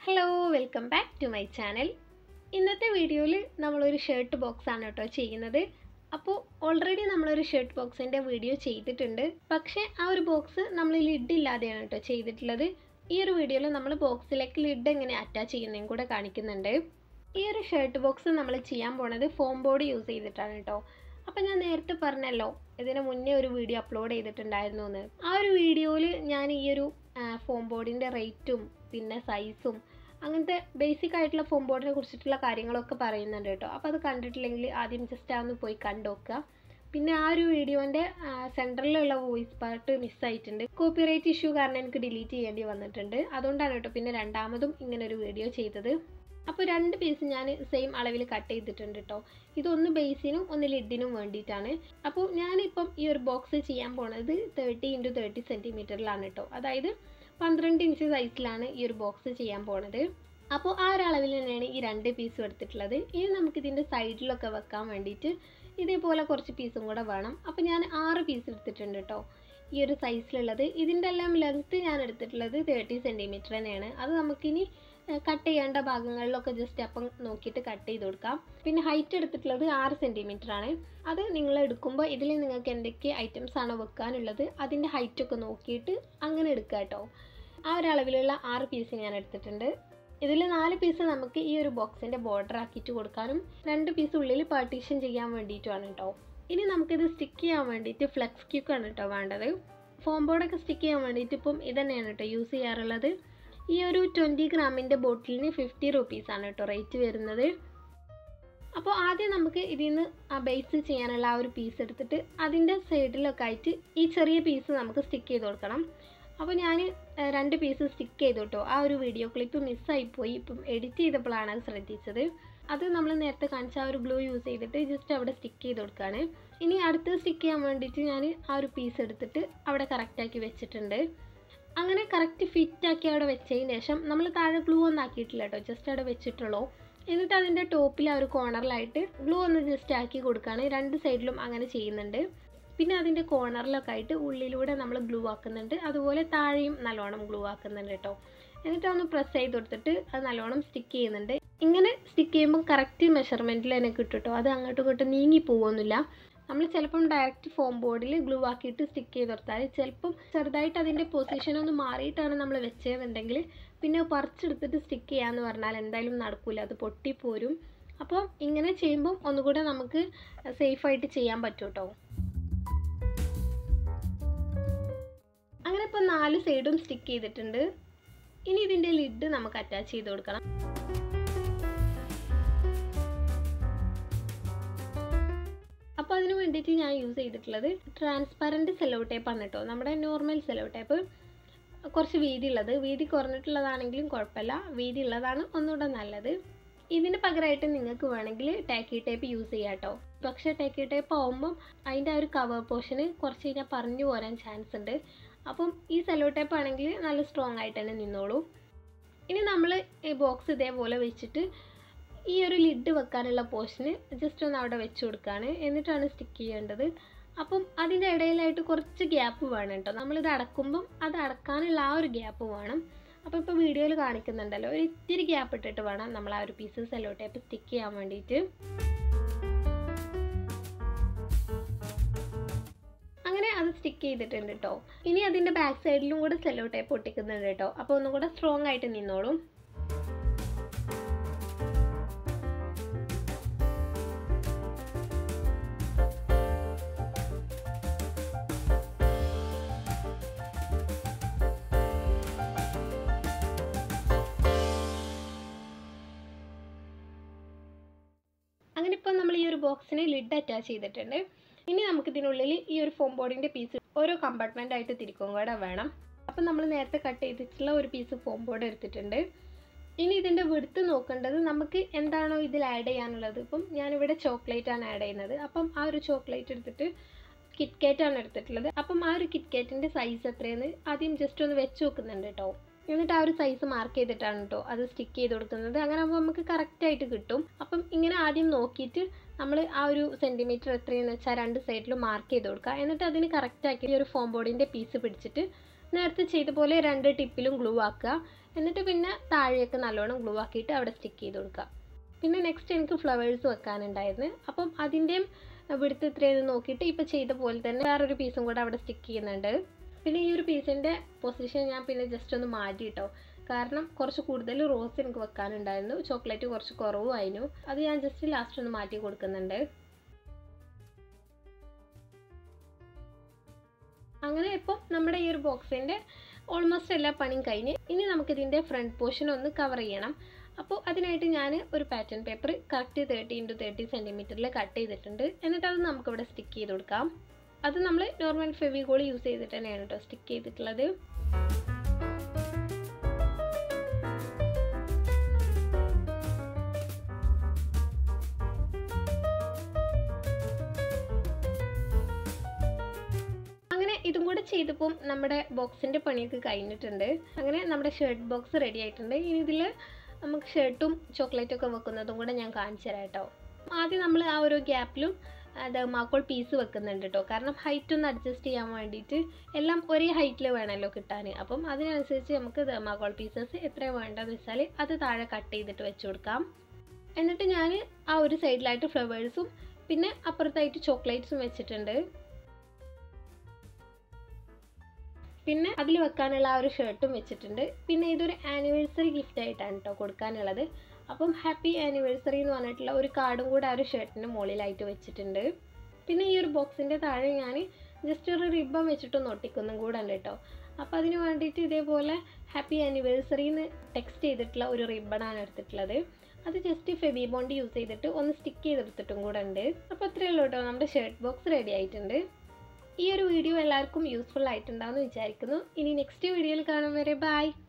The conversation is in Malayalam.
Hello welcome back to my channel. ഇന്നത്തെ വീഡിയോയിൽ നമ്മളൊരു ഷർട്ട് ബോക്സ് ആണ് കേട്ടോ ചെയ്യുന്നത്. അപ്പോൾ ഓൾറെഡി നമ്മളൊരു ഷർട്ട് ബോക്സിൻ്റെ വീഡിയോ ചെയ്തിട്ടുണ്ട്. പക്ഷേ ആ ഒരു ബോക്സ് നമ്മൾ ലിഡ് ഇല്ലാതെയാണ് കേട്ടോ ചെയ്തിട്ടുള്ളത്. ഈ ഒരു വീഡിയോയിൽ നമ്മൾ ബോക്സിലേക്ക് ലിഡ് എങ്ങനെ അറ്റാച്ച് ചെയ്യുന്നതും കൂടെ കാണിക്കുന്നുണ്ട്. ഈ ഒരു ഷർട്ട് ബോക്സ് നമ്മൾ ചെയ്യാൻ പോണത് ഫോം ബോർഡ് യൂസ് ചെയ്തിട്ടാണ് കേട്ടോ. അപ്പം ഞാൻ നേരത്തെ പറഞ്ഞല്ലോ ഇതിന് മുന്നേ ഒരു വീഡിയോ അപ്ലോഡ് ചെയ്തിട്ടുണ്ടായിരുന്നു എന്ന്. ആ ഒരു വീഡിയോയിൽ ഞാൻ ഈ ഒരു ഫോം ബോർഡിൻ്റെ റേറ്റും പിന്നെ സൈസും അങ്ങനത്തെ ബേസിക് ആയിട്ടുള്ള ഫോം ബോർഡിനെ കുറിച്ചിട്ടുള്ള കാര്യങ്ങളൊക്കെ പറയുന്നുണ്ട് കേട്ടോ. അപ്പോൾ അത് കണ്ടിട്ടില്ലെങ്കിൽ ആദ്യം ജസ്റ്റ് അതൊന്ന് പോയി കണ്ടു നോക്കുക. പിന്നെ ആ ഒരു വീഡിയോൻ്റെ സെൻറ്ററിലുള്ള വോയിസ് പാർട്ട് മിസ്സായിട്ടുണ്ട്. കോപ്പിറൈറ്റ് ഇഷ്യൂ കാരണം എനിക്ക് ഡിലീറ്റ് ചെയ്യേണ്ടി വന്നിട്ടുണ്ട്. അതുകൊണ്ടാണ് കേട്ടോ പിന്നെ രണ്ടാമതും ഇങ്ങനൊരു വീഡിയോ ചെയ്തത്. അപ്പോൾ രണ്ട് പീസ് ഞാൻ സെയിം അളവിൽ കട്ട് ചെയ്തിട്ടുണ്ട് കേട്ടോ. ഇതൊന്ന് ബേസിനും ഒന്ന് ലിഡിനും വേണ്ടിയിട്ടാണ്. അപ്പോൾ ഞാനിപ്പം ഈ ഒരു ബോക്സ് ചെയ്യാൻ പോണത് 30 × 30 സെൻറ്റിമീറ്ററിലാണ് കേട്ടോ. അതായത് 12 ഇഞ്ച് സൈസിലാണ് ഈ ഒരു ബോക്സ് ചെയ്യാൻ പോണത്. അപ്പോൾ ആ ഒരു അളവിൽ തന്നെയാണ് ഈ രണ്ട് പീസും എടുത്തിട്ടുള്ളത്. ഇനി നമുക്കിതിൻ്റെ സൈഡിലൊക്കെ വെക്കാൻ വേണ്ടിയിട്ട് ഇതേപോലെ കുറച്ച് പീസും കൂടെ വേണം. അപ്പോൾ ഞാൻ 6 പീസ് എടുത്തിട്ടുണ്ട് കേട്ടോ ഈ ഒരു സൈസിലുള്ളത്. ഇതിൻ്റെ എല്ലാം ലെങ്ത്ത് ഞാൻ എടുത്തിട്ടുള്ളത് 30 സെൻറ്റിമീറ്റർ തന്നെയാണ്. അത് നമുക്കിനി കട്ട് ചെയ്യേണ്ട ഭാഗങ്ങളിലൊക്കെ ജസ്റ്റ് അപ്പം നോക്കിയിട്ട് കട്ട് ചെയ്ത് കൊടുക്കാം. പിന്നെ ഹൈറ്റ് എടുത്തിട്ടുള്ളത് 6 സെൻറ്റിമീറ്റർ ആണ്. അത് നിങ്ങൾ എടുക്കുമ്പോൾ ഇതിൽ നിങ്ങൾക്ക് എന്തൊക്കെ ഐറ്റംസ് ആണോ വെക്കാനുള്ളത് അതിൻ്റെ ഹൈറ്റൊക്കെ നോക്കിയിട്ട് അങ്ങനെ എടുക്കുക കേട്ടോ. ആ ഒരു അളവിലുള്ള 6 പീസ് ഞാൻ എടുത്തിട്ടുണ്ട്. ഇതിൽ 4 പീസ് നമുക്ക് ഈ ഒരു ബോക്സിൻ്റെ ബോർഡർ ആക്കിയിട്ട് കൊടുക്കാനും 2 പീസ് ഉള്ളിൽ പാർട്ടീഷൻ ചെയ്യാൻ വേണ്ടിയിട്ടുമാണ് കേട്ടോ. ഇനി നമുക്കിത് സ്റ്റിക്ക് ചെയ്യാൻ വേണ്ടിയിട്ട് ഫ്ലെക്സ് ക്യൂക്കാണ് കേട്ടോ വേണ്ടത്. ഫോം ബോർഡൊക്കെ സ്റ്റിക്ക് ചെയ്യാൻ വേണ്ടിയിട്ട് ഇപ്പം ഇതന്നെയാണ് കേട്ടോ യൂസ് ചെയ്യാറുള്ളത്. ഈ ഒരു 20 ഗ്രാമിൻ്റെ ബോട്ടിലിന് 50 റുപ്പീസാണ് കേട്ടോ റേറ്റ് വരുന്നത്. അപ്പോൾ ആദ്യം നമുക്ക് ഇതിൽ നിന്ന് ആ ബേസ് ചെയ്യാനുള്ള ആ ഒരു പീസ് എടുത്തിട്ട് അതിൻ്റെ സൈഡിലൊക്കെ ആയിട്ട് ഈ ചെറിയ പീസ് നമുക്ക് സ്റ്റിക്ക് ചെയ്ത് കൊടുക്കണം. അപ്പോൾ ഞാൻ 2 പീസ് സ്റ്റിക്ക് ചെയ്തു കേട്ടോ. ആ ഒരു വീഡിയോ ക്ലിപ്പ് മിസ്സായിപ്പോയി. ഇപ്പം എഡിറ്റ് ചെയ്തപ്പോഴാണ് അത് ശ്രദ്ധിച്ചത്. അത് നമ്മൾ നേരത്തെ കാണിച്ച ആ ഒരു ഗ്ലൂ യൂസ് ചെയ്തിട്ട് ജസ്റ്റ് അവിടെ സ്റ്റിക്ക് ചെയ്ത് കൊടുക്കുകയാണ്. ഇനി അടുത്ത് സ്റ്റിക്ക് ചെയ്യാൻ വേണ്ടിയിട്ട് ഞാൻ ആ ഒരു പീസ് എടുത്തിട്ട് അവിടെ കറക്റ്റാക്കി വെച്ചിട്ടുണ്ട്. അങ്ങനെ കറക്റ്റ് ഫിറ്റാക്കി അവിടെ വെച്ചതിന് ശേഷം നമ്മൾ താഴെ ഗ്ലൂ ഒന്നും ആക്കിയിട്ടില്ല കേട്ടോ, ജസ്റ്റ് അവിടെ വെച്ചിട്ടുള്ളൂ. എന്നിട്ട് അതിൻ്റെ ടോപ്പിൽ ആ ഒരു കോർണറിലായിട്ട് ഗ്ലൂ ഒന്ന് ജസ്റ്റ് ആക്കി കൊടുക്കുകയാണ്. 2 സൈഡിലും അങ്ങനെ ചെയ്യുന്നുണ്ട്. പിന്നെ അതിൻ്റെ കോർണറിലൊക്കെ ആയിട്ട് ഉള്ളിലൂടെ നമ്മൾ ഗ്ലൂ ആക്കുന്നുണ്ട്. അതുപോലെ താഴെയും നല്ലോണം ഗ്ലൂ ആക്കുന്നുണ്ട് കേട്ടോ. എന്നിട്ട് ഒന്ന് പ്രസ് ചെയ്ത് കൊടുത്തിട്ട് അത് നല്ലോണം സ്റ്റിക്ക് ചെയ്യുന്നുണ്ട്. ഇങ്ങനെ സ്റ്റിക്ക് ചെയ്യുമ്പോൾ കറക്റ്റ് മെഷർമെൻറ്റിൽ തന്നെ കിട്ടും കേട്ടോ. അത് അങ്ങോട്ടും ഇങ്ങോട്ടും നീങ്ങി പോകുന്നില്ല. നമ്മൾ ചിലപ്പം ഡയറക്റ്റ് ഫോം ബോർഡിൽ ഗ്ലൂ ആക്കിയിട്ട് സ്റ്റിക്ക് ചെയ്ത് കൊടുത്താൽ ചിലപ്പം ചെറുതായിട്ട് അതിൻ്റെ പൊസിഷൻ ഒന്ന് മാറിയിട്ടാണ് നമ്മൾ വെച്ചതെന്നുണ്ടെങ്കിൽ പിന്നെ പറിച്ചെടുത്തിട്ട് സ്റ്റിക്ക് ചെയ്യാമെന്ന് പറഞ്ഞാൽ എന്തായാലും നടക്കില്ല, അത് പൊട്ടിപ്പോരും. അപ്പോൾ ഇങ്ങനെ ചെയ്യുമ്പം ഒന്നുകൂടെ നമുക്ക് സേഫായിട്ട് ചെയ്യാൻ പറ്റും കേട്ടോ. അങ്ങനെ ഇപ്പോൾ 4 സൈഡും സ്റ്റിക്ക് ചെയ്തിട്ടുണ്ട്. ഇനി ഇതിൻ്റെ ലിഡ് നമുക്ക് അറ്റാച്ച് ചെയ്ത് കൊടുക്കണം. അപ്പോൾ അതിന് വേണ്ടിയിട്ട് ഞാൻ യൂസ് ചെയ്തിട്ടുള്ളത് ട്രാൻസ്പെറൻറ്റ് സെല്ലോ ടേപ്പാണ് കേട്ടോ. നമ്മുടെ നോർമൽ സെല്ലോ ടേപ്പ് കുറച്ച് വീതി ഉള്ളത്, വീതി കുറഞ്ഞിട്ടുള്ളതാണെങ്കിലും കുഴപ്പമില്ല, വീതി ഉള്ളതാണ് ഒന്നുകൂടെ നല്ലത്. ഇതിന് പകരമായിട്ട് നിങ്ങൾക്ക് വേണമെങ്കിൽ ടാക്കി ടേപ്പ് യൂസ് ചെയ്യാം കേട്ടോ. പക്ഷേ ടാക്കി ടേപ്പ് ആകുമ്പം അതിൻ്റെ ആ ഒരു കവർ പോർഷന് കുറച്ച് കഴിഞ്ഞാൽ പറഞ്ഞു പോരാൻ ചാൻസ് ഉണ്ട്. അപ്പം ഈ സെല്ലോ ടേപ്പ് ആണെങ്കിൽ നല്ല സ്ട്രോങ് ആയിട്ട് തന്നെ നിന്നോളൂ. ഇനി നമ്മൾ ഈ ബോക്സ് ഇതേപോലെ വെച്ചിട്ട് ഈ ഒരു ലിഡ് വെക്കാനുള്ള പോർഷന് ജസ്റ്റ് ഒന്ന് അവിടെ വെച്ച് കൊടുക്കുകയാണ്. എന്നിട്ടാണ് സ്റ്റിക്ക് ചെയ്യേണ്ടത്. അപ്പം അതിൻ്റെ ഇടയിലായിട്ട് കുറച്ച് ഗ്യാപ്പ് വേണം കേട്ടോ. നമ്മളിത് അടക്കുമ്പം അത് അടക്കാനുള്ള ആ ഒരു ഗ്യാപ്പ് വേണം. അപ്പോൾ ഇപ്പോൾ വീഡിയോയിൽ കാണിക്കുന്നുണ്ടല്ലോ, ഒരു ഇത്തിരി ഗ്യാപ്പ് ഇട്ടിട്ട് വേണം നമ്മൾ ആ ഒരു പീസ് സെല്ലോ ടേപ്പ് സ്റ്റിക്ക് ചെയ്യാൻ വേണ്ടിയിട്ട്. അങ്ങനെ അത് സ്റ്റിക്ക് ചെയ്തിട്ടുണ്ട് കേട്ടോ. ഇനി അതിൻ്റെ ബാക്ക് സൈഡിലും കൂടെ സെല്ലോ ടേപ്പ് ഒട്ടിക്കുന്നുണ്ട് കേട്ടോ. അപ്പോൾ ഒന്നും കൂടെ സ്ട്രോങ് ആയിട്ട് നിന്നോളും. അങ്ങനെ ഇപ്പോൾ നമ്മൾ ഈ ഒരു ബോക്സിന് ലിഡ് അറ്റാച്ച് ചെയ്തിട്ടുണ്ട്. ഇനി നമുക്ക് ഇതിനുള്ളിൽ ഈ ഒരു ഫോം ബോർഡിൻ്റെ പീസ് ഓരോ കമ്പാർട്ട്മെൻ്റ് ആയിട്ട് തിരിക്കും കൂടെ വേണം. അപ്പം നമ്മൾ നേരത്തെ കട്ട് ചെയ്തിട്ടുള്ള ഒരു പീസ് ഫോം ബോർഡ് എടുത്തിട്ടുണ്ട്. ഇനി ഇതിൻ്റെ വിഡ്ത്ത് നോക്കേണ്ടത് നമുക്ക് എന്താണോ ഇതിൽ ആഡ് ചെയ്യാനുള്ളത്. ഇപ്പം ഞാനിവിടെ ചോക്ലേറ്റാണ് ആഡ് ചെയ്യുന്നത്. അപ്പം ആ ഒരു ചോക്ലേറ്റ് എടുത്തിട്ട് കിറ്റ്കാറ്റാണ് എടുത്തിട്ടുള്ളത്. അപ്പം ആ ഒരു കിറ്റ്കാറ്റിൻ്റെ സൈസ് എത്രയെന്ന് ആദ്യം ജസ്റ്റ് ഒന്ന് വെച്ച് നോക്കുന്നുണ്ട് കേട്ടോ. എന്നിട്ട് ആ ഒരു സൈസ് മാർക്ക് ചെയ്തിട്ടാണ് കേട്ടോ അത് സ്റ്റിക്ക് ചെയ്ത് കൊടുക്കുന്നത്. അങ്ങനെ ആകുമ്പോൾ നമുക്ക് കറക്റ്റായിട്ട് കിട്ടും. അപ്പം ഇങ്ങനെ ആദ്യം നോക്കിയിട്ട് നമ്മൾ ആ ഒരു സെൻറ്റിമീറ്റർ എത്രയെന്ന് വെച്ചാൽ 2 സൈഡിലും മാർക്ക് ചെയ്ത് കൊടുക്കുക. എന്നിട്ട് അതിന് കറക്റ്റാക്കി ഒരു ഫോം ബോർഡിൻ്റെ പീസ് പിടിച്ചിട്ട് നേരത്തെ ചെയ്ത പോലെ 2 ടിപ്പിലും ഗ്ലൂ ആക്കുക. എന്നിട്ട് പിന്നെ താഴെയൊക്കെ നല്ലോണം ഗ്ലൂ ആക്കിയിട്ട് അവിടെ സ്റ്റിക്ക് ചെയ്ത് കൊടുക്കാം. പിന്നെ നെക്സ്റ്റ് എനിക്ക് ഫ്ലവേഴ്സ് വെക്കാനുണ്ടായിരുന്നു. അപ്പം അതിൻ്റെയും വിടുത്ത് എത്രയെന്ന് നോക്കിയിട്ട് ഇപ്പോൾ ചെയ്ത പോലെ തന്നെ വേറൊരു പീസും കൂടെ അവിടെ സ്റ്റിക്ക് ചെയ്യുന്നുണ്ട്. പിന്നെ ഈ ഒരു പീസിൻ്റെ പൊസിഷൻ ഞാൻ പിന്നെ ജസ്റ്റ് ഒന്ന് മാറ്റിയിട്ടോ, കാരണം കുറച്ച് കൂടുതൽ റോസ് എനിക്ക് വെക്കാനുണ്ടായിരുന്നു, ചോക്ലേറ്റ് കുറച്ച് കുറവുമായിരുന്നു. അത് ഞാൻ ജസ്റ്റ് ലാസ്റ്റ് ഒന്ന് മാറ്റി കൊടുക്കുന്നുണ്ട്. അങ്ങനെ ഇപ്പം നമ്മുടെ ഈ ഒരു ബോക്സിൻ്റെ ഓൾമോസ്റ്റ് എല്ലാ പണിയും കഴിഞ്ഞ് ഇനി നമുക്കിതിൻ്റെ ഫ്രണ്ട് പോർഷൻ ഒന്ന് കവർ ചെയ്യണം. അപ്പോൾ അതിനായിട്ട് ഞാൻ ഒരു പാറ്റേൺ പേപ്പർ കറക്റ്റ് 30x30 സെൻറ്റിമീറ്ററിൽ കട്ട് ചെയ്തിട്ടുണ്ട്. എന്നിട്ട് അത് നമുക്കിവിടെ സ്റ്റിക്ക് ചെയ്ത് കൊടുക്കാം. അത് നമ്മൾ നോർമൽ ഫെവിക്കോൾ യൂസ് ചെയ്തിട്ട് തന്നെയാണ് കേട്ടോ സ്റ്റിക്ക് ചെയ്തിട്ടുള്ളത്. അങ്ങനെ ഇതും കൂടെ ചെയ്തപ്പോൾ നമ്മുടെ ബോക്സിൻ്റെ പണിയൊക്കെ കഴിഞ്ഞിട്ടുണ്ട്. അങ്ങനെ നമ്മുടെ ഷർട്ട് ബോക്സ് റെഡി ആയിട്ടുണ്ട്. ഇനി ഇതിൽ നമുക്ക് ഷർട്ടും ചോക്ലേറ്റൊക്കെ വെക്കുന്നതും കൂടെ ഞാൻ കാണിച്ചു തരാം കേട്ടോ. ആദ്യം നമ്മൾ ആ ഓരോ ഗ്യാപ്പിലും തെർമാക്കോൾ പീസ് വെക്കുന്നുണ്ട് കേട്ടോ, കാരണം ഹൈറ്റ് ഒന്ന് അഡ്ജസ്റ്റ് ചെയ്യാൻ വേണ്ടിയിട്ട്. എല്ലാം ഒരേ ഹൈറ്റിൽ വേണമല്ലോ കിട്ടാൻ. അപ്പം അതിനനുസരിച്ച് നമുക്ക് തെർമാക്കോൾ പീസസ് എത്ര വേണ്ടതെന്ന് വെച്ചാൽ അത് താഴെ കട്ട് ചെയ്തിട്ട് വെച്ച് കൊടുക്കാം. എന്നിട്ട് ഞാൻ ആ ഒരു സൈഡിലായിട്ട് ഫ്ലവേഴ്സും പിന്നെ അപ്പുറത്തായിട്ട് ചോക്ലേറ്റ്സും വെച്ചിട്ടുണ്ട്. പിന്നെ അതിൽ വെക്കാനുള്ള ആ ഒരു ഷർട്ടും വെച്ചിട്ടുണ്ട്. പിന്നെ ഇതൊരു ആനിവേഴ്സറി ഗിഫ്റ്റ് ആയിട്ടാണ് കേട്ടോ കൊടുക്കാനുള്ളത്. അപ്പം ഹാപ്പി ആനിവേഴ്സറി എന്ന് പറഞ്ഞിട്ടുള്ള ഒരു കാർഡും കൂടെ ആ ഒരു ഷർട്ടിൻ്റെ മുകളിലായിട്ട് വെച്ചിട്ടുണ്ട്. പിന്നെ ഈ ഒരു ബോക്സിൻ്റെ താഴെ ഞാൻ ജസ്റ്റ് ഒരു റിബൺ വെച്ചിട്ടൊന്ന് ഒട്ടിക്കുന്നതും കൂടെ ഉണ്ട് കേട്ടോ. അപ്പോൾ അതിന് വേണ്ടിയിട്ട് ഇതേപോലെ ഹാപ്പി ആനിവേഴ്സറി എന്ന് ടെക്സ്റ്റ് ചെയ്തിട്ടുള്ള ഒരു റിബണാണ് എടുത്തിട്ടുള്ളത്. അത് ജസ്റ്റ് ഫെബി ബോണ്ട് യൂസ് ചെയ്തിട്ട് ഒന്ന് സ്റ്റിക്ക് ചെയ്തെടുത്തിട്ടും കൂടെ ഉണ്ട്. അപ്പോൾ അത്രയേ ഉള്ളൂ കേട്ടോ, നമ്മുടെ ഷർട്ട് ബോക്സ് റെഡി ആയിട്ടുണ്ട്. ഈ ഒരു വീഡിയോ എല്ലാവർക്കും യൂസ്ഫുൾ ആയിട്ടുണ്ടാവുമെന്ന് വിചാരിക്കുന്നു. ഇനി നെക്സ്റ്റ് വീഡിയോയിൽ കാണും വരെ ബൈ.